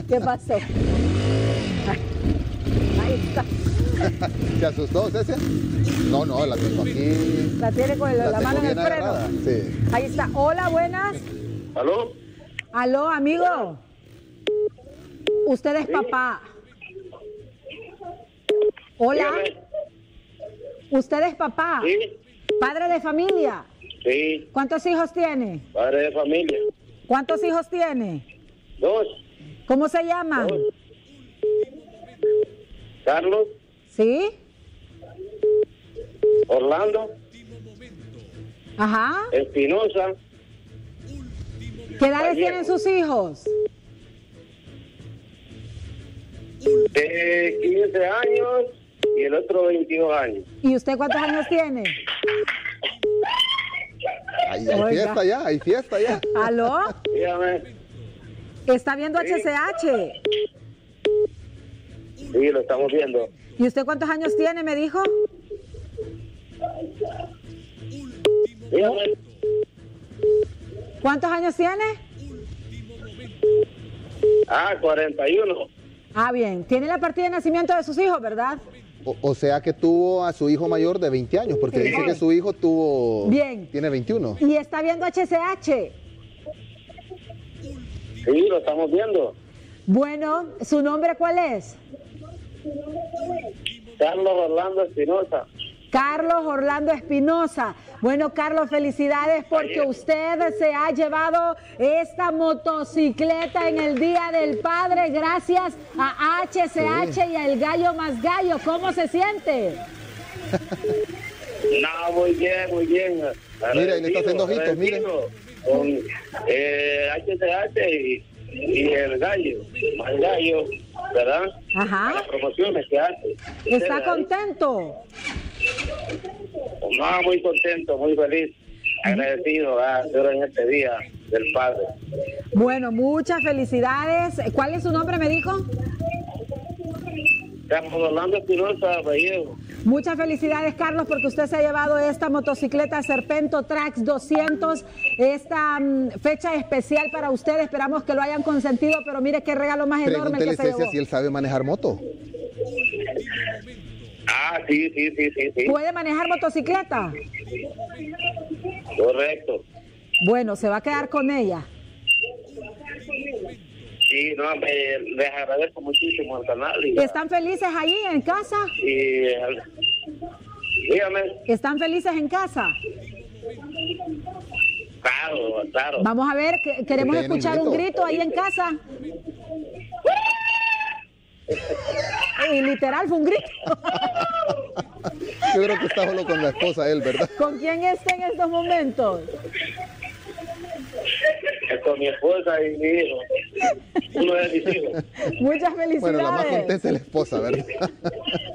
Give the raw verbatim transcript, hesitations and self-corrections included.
¿Qué pasó? Ahí está. ¿Se asustó, César? No, no, la tengo aquí. La tiene con el, la, la mano en el freno. Agarrada. Sí. Ahí está. Hola, buenas. ¿Aló? Aló, amigo. Usted es ¿Sí? papá. Hola. Dígame. Usted es papá. ¿Sí? Padre de familia. Sí, ¿Cuántos hijos tiene? padre de familia. ¿Cuántos hijos tiene? Dos. ¿Cómo se llaman? Dos. Carlos, ¿Sí? Orlando, Ajá. Espinosa. ¿Qué edades Vallejo. tienen sus hijos? De quince años y el otro veintidós años. ¿Y usted cuántos años tiene? Ahí hay Oiga. fiesta ya, hay fiesta ya. ¿Aló? Dígame. ¿Está viendo Sí. H C H? Sí, lo estamos viendo. ¿Y usted cuántos años tiene, me dijo? Dígame. ¿Cuántos años tiene? Ah, cuarenta y uno. Ah, bien. Tiene la partida de nacimiento de sus hijos, ¿verdad? O, o sea que tuvo a su hijo mayor de veinte años, porque Sí. dice que su hijo tuvo... Bien. Tiene veintiuno. ¿Y está viendo H C H? Sí, lo estamos viendo. Bueno, ¿su nombre cuál es? Carlos Orlando Espinosa. Carlos Orlando Espinosa. Bueno, Carlos, felicidades porque usted se ha llevado esta motocicleta en el Día del Padre gracias a H C H Sí. y al Gallo Más Gallo. ¿Cómo se siente? No, muy bien, muy bien. Mira, él está haciendo ojitos, Agradecido con eh, H C H y, y el gallo, más gallo, ¿verdad? Ajá. Las promociones que hace. ¿Está Ustedes, contento? No, muy contento, muy feliz, agradecido a hacer en este día del Padre. Bueno, muchas felicidades. ¿Cuál es su nombre, me dijo? Carlos Orlando Espinosa Vallejo. Muchas felicidades, Carlos, porque usted se ha llevado esta motocicleta Serpento Trax doscientos, esta um, fecha especial para usted. Esperamos que lo hayan consentido, pero mire qué regalo más enorme el Pregúntele, que se César, llevó. si él sabe manejar moto. Ah, sí, sí, sí, sí, sí. ¿Puede manejar motocicleta? Correcto. Bueno, se va a quedar con ella. Sí, no, me, les agradezco muchísimo al canal. Y, ¿Están felices allí en casa? y dígame. ¿Están felices en casa? Claro, claro. Vamos a ver, que- queremos Den un escuchar un grito. grito ahí en casa. Y literal fue un grito. Yo creo que está solo con la esposa él, ¿verdad? ¿Con quién está en estos momentos? Es con mi esposa y mi hijo. Uno de mis hijos. Muchas felicidades. Bueno, la más contenta es la esposa, ¿verdad?